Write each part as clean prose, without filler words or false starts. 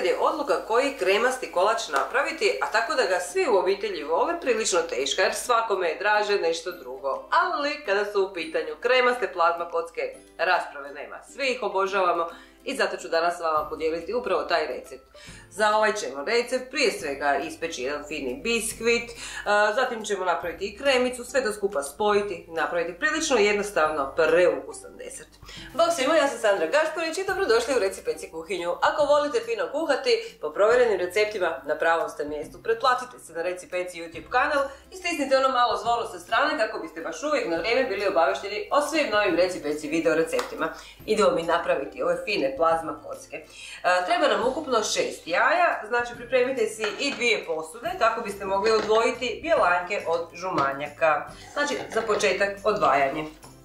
je odluka koji kremasti kolač napraviti, a tako da ga svi u obitelji vole, prilično teška jer svakome je draže nešto drugo. Ali kada su u pitanju kremaste plazma kocke, rasprave nema. Svi ih obožavamo i zato ću danas s vama podijeliti upravo taj recept. Za ovaj ćemo recept prije svega ispeći jedan fini biskvit, zatim ćemo napraviti i kremicu, sve to skupa spojiti, napraviti prilično jednostavno preukusan desert. Bog svima, ja sam Sandra Gašparić i dobrodošli u Reci Peci kuhinju. Ako volite fino kuhati, po provjerenim receptima na pravom ste mjestu. Pretplatite se na Reci Peci YouTube kanal i stisnite ono malo zvono sa strane kako biste baš uvijek na vrijeme bili obavešteni o svim novim Reci Peci video receptima. Idemo mi napraviti ove fine plazma kocke. Treba nam ukupno 6 jaja, znači pripremite si i 2 posude kako biste mogli odvojiti bjelanjke od žumanjaka. Znači za početak odvajanje.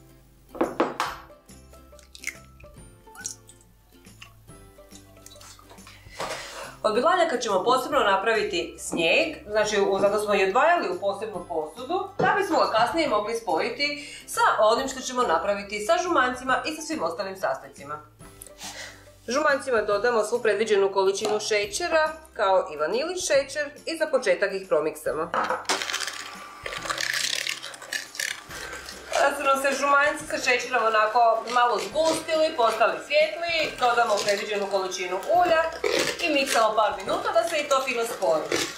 Od bjelanjaka ćemo posebno napraviti snijeg, znači zato smo i odvajali u posebnu posudu, da bismo ga kasnije mogli spojiti sa onim što ćemo napraviti sa žumanjcima i sa svim ostalim sastojcima. Žumanjcima dodamo svu predviđenu količinu šećera, kao i vanilin šećer i za početak ih promiksamo. Kada su nam se žumanjci sa šećerom onako malo zgustili, postali svijetli, dodamo predviđenu količinu ulja i miksamo par minuta da se i to fino spori.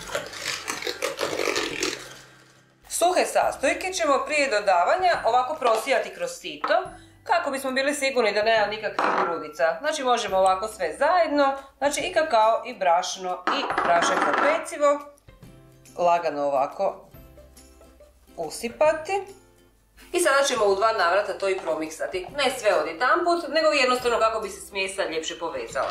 Suhe sastojke ćemo prije dodavanja ovako prosijati kroz sito, kako bismo bili sigurni da nema nikakvih grudica. Znači možemo ovako sve zajedno, znači i kakao i brašno i prašak za pecivo, lagano ovako usipati. I sada ćemo u 2 navrata to i promiksati. Ne sve odjedanput, nego jednostavno kako bi se smjesa ljepše povezala.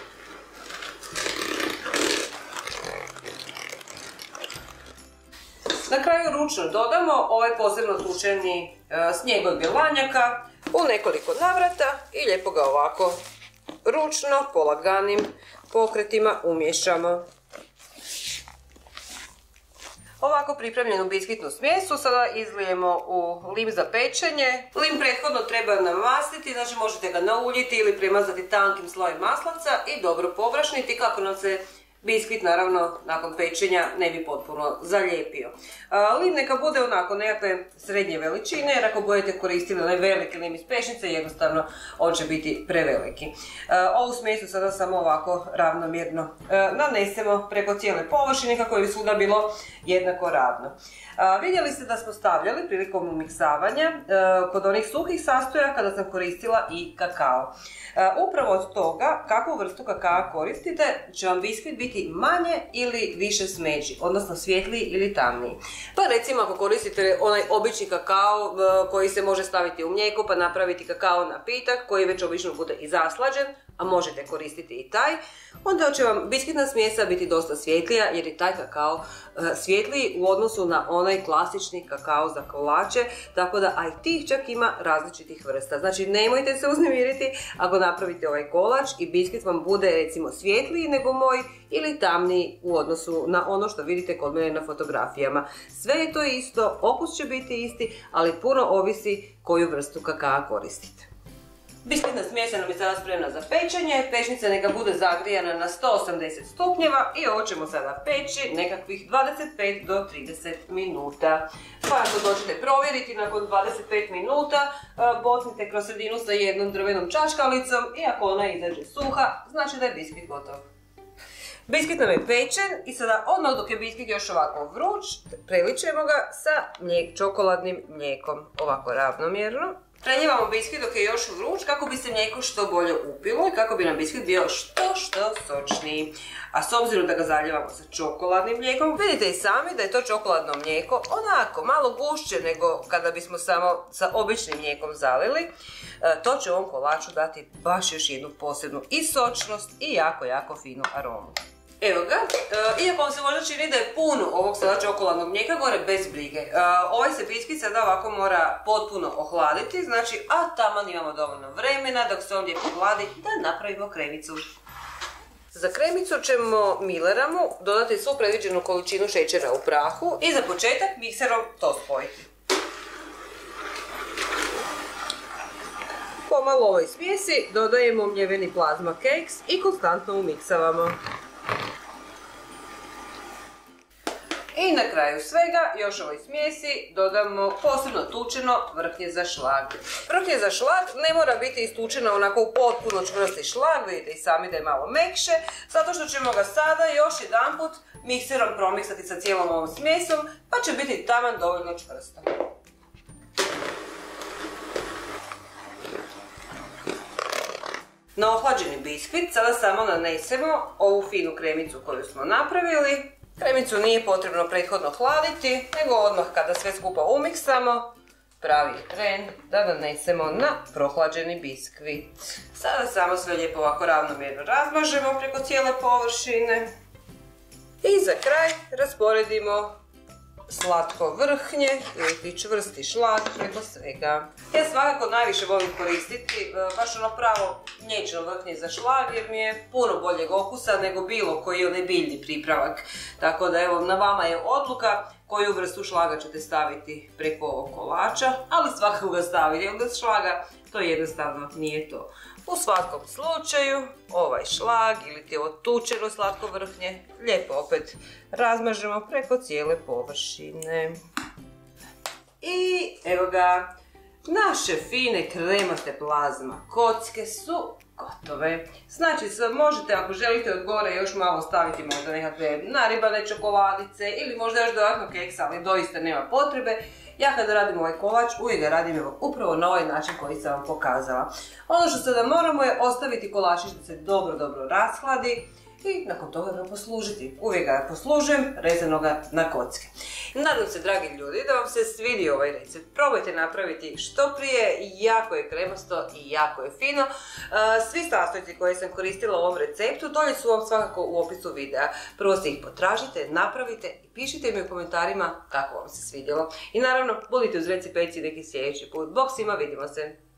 Na kraju ručno dodamo ovaj posebno tučeni snijeg od bjelanjaka u nekoliko navrata i lijepo ga ovako ručno, polaganim pokretima umiješamo. Ovako pripremljenu biskvitnu smjesu sada izlijemo u lim za pečenje. Lim prethodno treba namastiti, znači možete ga nauljiti ili premazati tankim slojem maslaca i dobro pobrašniti kako nam se biskvit naravno nakon pečenja ne bi potpuno zalijepio. Lim neka bude onako nekakve srednje veličine jer ako budete koristili onaj veliki lim iz pečnice jednostavno on će biti preveliki. Ovu smjesu sada samo ovako ravnomjerno nanesemo preko cijele površine kako bi svuda bilo jednako ravno. Vidjeli ste da smo stavljali prilikom umiksavanja kod onih suhih sastojaka kada sam koristila i kakao. Upravo od toga kakvu vrstu kakao koristite će vam biskvit biti manje ili više smeđi, odnosno svjetliji ili tamniji. Pa recimo ako koristite onaj obični kakao koji se može staviti u mlijeko pa napraviti kakao napitak koji već obično bude i zaslađen, a možete koristiti i taj, onda će vam biskvitna smjesa biti dosta svjetlija jer je taj kakao svjetliji u odnosu na onaj klasični kakao za kolače, tako da a i tih čak ima različitih vrsta. Znači nemojte se uznemiriti ako napravite ovaj kolač i biskvit vam bude recimo svjetliji nego moj ili tamniji u odnosu na ono što vidite kod mene na fotografijama. Sve je to isto, okus će biti isti, ali puno ovisi koju vrstu kakao koristite. Biskvitna smjesa nam je sada spremna za pečenje, pečnica neka bude zagrijana na 180 stupnjeva i ovo ćemo sada peći nekakvih 25 do 30 minuta. Pa ako dođete provjeriti nakon 25 minuta, bocnite kroz sredinu sa jednom drvenom čačkalicom i ako ona izađe suha, znači da je biskvit gotov. Biskvit nam je pečen i sada odmah dok je biskvit još ovako vruć, preličemo ga sa čokoladnim mlijekom, ovako ravnomjerno. Preljevamo biskvit dok je još vruć kako bi se mlijeko što bolje upilo i kako bi nam biskvit bio što sočniji. A s obzirom da ga zaljevamo sa čokoladnim mlijekom, vidite i sami da je to čokoladno mlijeko onako malo gušće nego kada bismo samo sa običnim mlijekom zalili. To će ovom kolaču dati baš još jednu posebnu i sočnost i jako finu aromu. Evo ga, iako vam se možda čini da je puno ovog sada čokoladnog mlijeka, gore bez brige. Ovaj se biskvit sada ovako mora potpuno ohladiti, znači, a taman imamo dovoljno vremena dok se on lijepo ohladi da napravimo kremicu. Za kremicu ćemo mileramu dodati svu predviđenu količinu šećera u prahu i za početak mikserom to spojiti. pomalo ovoj smjesi dodajemo mljeveni plazma keks i konstantno umiksavamo. I na kraju svega, još ovoj smjesi dodamo posebno tučeno vrhnje za šlag. Vrhnje za šlag ne mora biti istučeno onako u potpuno čvrsti šlag, vidite i sami da je malo mekše, zato što ćemo ga sada još jedanput mikserom promiksati sa cijelom ovom smjesom, pa će biti taman dovoljno čvrsto. Na ohlađeni biskvit sada samo nanesemo ovu finu kremicu koju smo napravili. Kremicu nije potrebno prethodno hladiti, nego odmah kada sve skupa umiksamo, pravi je tren da nanesemo na prohlađeni biskvit. Sada samo sve lijepo ovako ravnomjerno razmažemo preko cijele površine. I za kraj rasporedimo slatko vrhnje ili čvrsti šlag preko svega. Ja svakako najviše volim koristiti baš ono pravo mliječno vrhnje za šlag jer mi je puno boljeg okusa nego bilo koji onaj biljni pripravak. Tako da evo, na vama je odluka koju vrstu šlaga ćete staviti preko ovog kolača, ali svakako ga staviti jer bez šlaga to jednostavno nije to. U svakom slučaju ovaj šlag ili ti ovo tučeno slatko vrhnje lijepo opet razmažemo preko cijele površine. I evo ga, naše fine kremaste plazma kocke su gotove. Znači možete ako želite od gore još malo staviti možda nekakve naribane čokoladice ili možda još dodatno keksa, ali doista nema potrebe. Ja kada radim ovaj kolač uvijek ga radim upravo na ovaj način koji sam vam pokazala. Ono što sada moramo je ostaviti kolačić da se dobro rashladi i nakon toga ga poslužiti. Uvijek ga poslužujem rezanoga na kocke. Nadam se, dragi ljudi, da vam se svidio ovaj recept. Probajte napraviti što prije, jako je kremasto i jako je fino. Svi sastojci koje sam koristila u ovom receptu dolje su vam svakako u opisu videa. Prvo se ih potražite, napravite i pišite mi u komentarima kako vam se svidjelo. I naravno, budite uz Reci Peci neki sljedeći put. Bog svima, vidimo se!